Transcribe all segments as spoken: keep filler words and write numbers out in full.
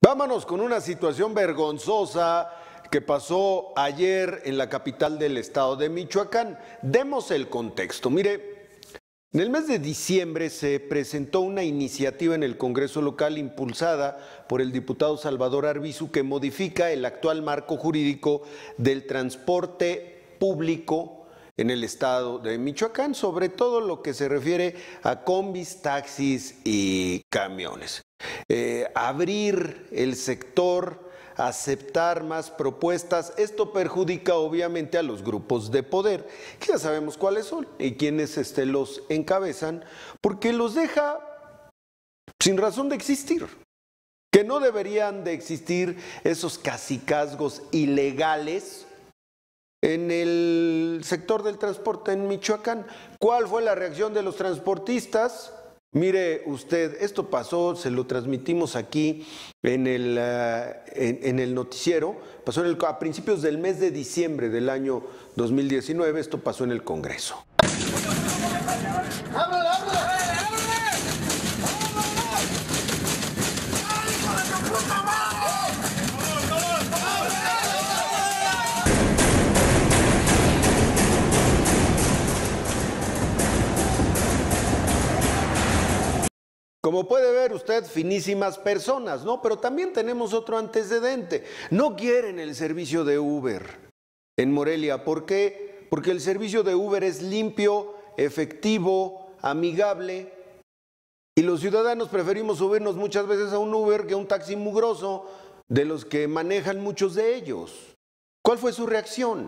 Vámonos con una situación vergonzosa que pasó ayer en la capital del estado de Michoacán. Demos el contexto. Mire, en el mes de diciembre se presentó una iniciativa en el Congreso local impulsada por el diputado Salvador Arbizu que modifica el actual marco jurídico del transporte público en el estado de Michoacán, sobre todo lo que se refiere a combis, taxis y camiones. Eh, abrir el sector, aceptar más propuestas, esto perjudica obviamente a los grupos de poder, que ya sabemos cuáles son y quiénes este, los encabezan, porque los deja sin razón de existir, que no deberían de existir esos cacicazgos ilegales en el sector del transporte en Michoacán. ¿Cuál fue la reacción de los transportistas? Mire usted, esto pasó, se lo transmitimos aquí en el, uh, en, en el noticiero, pasó en el, a principios del mes de diciembre del año dos mil diecinueve, esto pasó en el Congreso. ¡Ábrele, ábrele! Como puede ver usted, finísimas personas, ¿no? Pero también tenemos otro antecedente. No quieren el servicio de Uber en Morelia. ¿Por qué? Porque el servicio de Uber es limpio, efectivo, amigable. Y los ciudadanos preferimos subirnos muchas veces a un Uber que a un taxi mugroso de los que manejan muchos de ellos. ¿Cuál fue su reacción?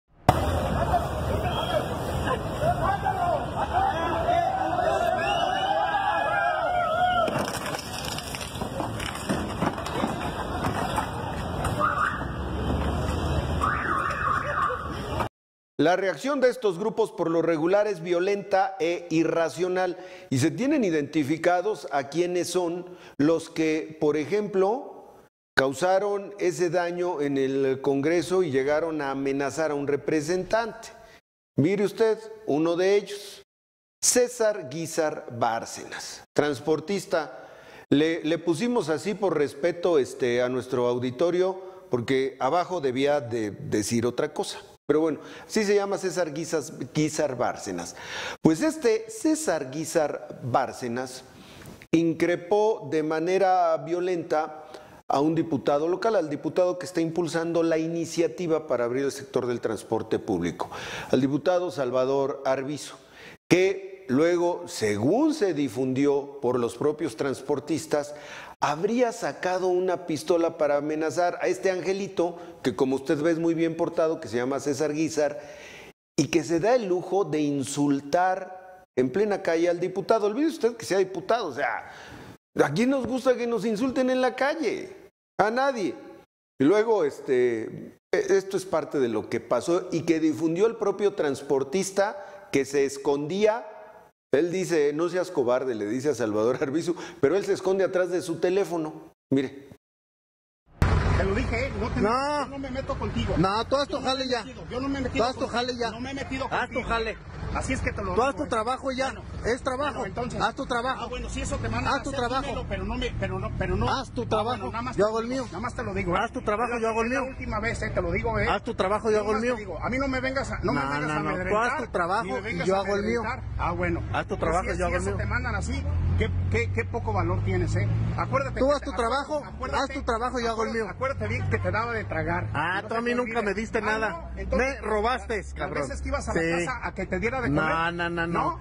La reacción de estos grupos por lo regular es violenta e irracional y se tienen identificados a quienes son los que, por ejemplo, causaron ese daño en el Congreso y llegaron a amenazar a un representante. Mire usted, uno de ellos, César Guízar Bárcenas, transportista. Le, le pusimos así por respeto este, a nuestro auditorio porque abajo debía de decir otra cosa. Pero bueno, así se llama César Guízar, Guízar Bárcenas. Pues este César Guízar Bárcenas increpó de manera violenta a un diputado local, al diputado que está impulsando la iniciativa para abrir el sector del transporte público, al diputado Salvador Arbizu, que luego, según se difundió por los propios transportistas, habría sacado una pistola para amenazar a este angelito, que como usted ve es muy bien portado, que se llama César Guízar, y que se da el lujo de insultar en plena calle al diputado. Olvide usted que sea diputado, o sea, ¿a quién nos gusta que nos insulten en la calle? A nadie. Y luego, este, esto es parte de lo que pasó y que difundió el propio transportista que se escondía. Él dice, no seas cobarde, le dice a Salvador Arbizu, pero él se esconde atrás de su teléfono. Mire. Te lo dije, no, te no. Me, yo no me meto contigo. No, tú haz tu jale ya. Yo no me he metido Tú haz tu jale ya. No me he metido Haz contigo. tu jale. Así es que te lo Tú digo. haz tu trabajo ya. Bueno, es trabajo. Bueno, entonces, haz tu trabajo. Ah, bueno, si eso te mandan haz a tu hacer, trabajo. dímelo, pero no me, pero no, pero no. Haz tu trabajo. Ah, bueno, nada más yo hago el digo, mío. Nada más te lo digo. ¿eh? Haz tu trabajo, la, yo hago el mío. Es la última vez, eh, te lo digo, eh. Haz tu trabajo, yo hago el mío. Digo, a mí no me vengas a, no, no me vengas no, a no. amedrentar. Tú haz tu trabajo y yo hago el mío. Ah, bueno. Haz tu trabajo, si, yo hago si el mío. eso te mandan así, qué, qué, qué poco valor tienes, eh. Acuérdate. Tú que haz te, tu trabajo, acuérdate, haz tu trabajo, yo hago el mío. Acuérdate bien que te daba de tragar. Ah, no tú a mí nunca me diste ah, nada. No, entonces, me robaste, cabrón. Las veces que ibas a sí. la casa a que te diera de comer. No, no, no, no.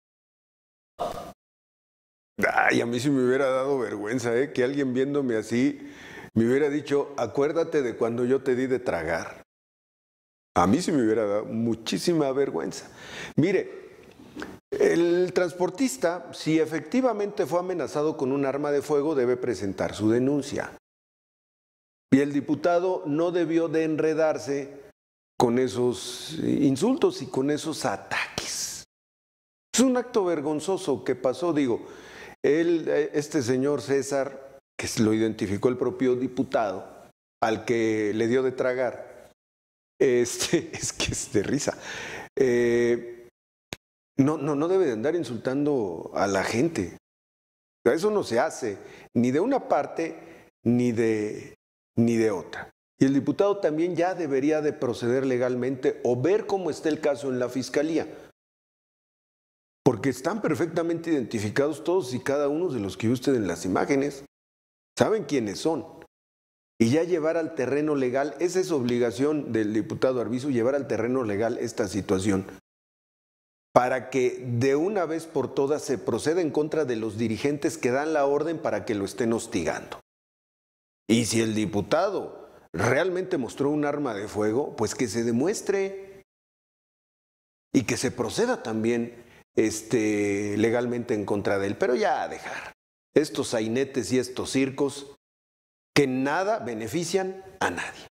Ay, a mí sí me hubiera dado vergüenza, ¿eh? Que alguien viéndome así me hubiera dicho, acuérdate de cuando yo te di de tragar. A mí sí me hubiera dado muchísima vergüenza. Mire, el transportista, si efectivamente fue amenazado con un arma de fuego, debe presentar su denuncia. Y el diputado no debió de enredarse con esos insultos y con esos ataques. Es un acto vergonzoso que pasó, digo, él, este señor César, que lo identificó el propio diputado, al que le dio de tragar, este, es que es de risa, eh, no, no, no debe de andar insultando a la gente. Eso no se hace, ni de una parte ni de, ni de otra. Y el diputado también ya debería de proceder legalmente o ver cómo está el caso en la Fiscalía. Porque están perfectamente identificados todos y cada uno de los que usted en las imágenes. Saben quiénes son. Y ya llevar al terreno legal, esa es obligación del diputado Arvizu, llevar al terreno legal esta situación. Para que de una vez por todas se proceda en contra de los dirigentes que dan la orden para que lo estén hostigando. Y si el diputado realmente mostró un arma de fuego, pues que se demuestre y que se proceda también este, legalmente en contra de él. Pero ya a dejar estos sainetes y estos circos que nada benefician a nadie.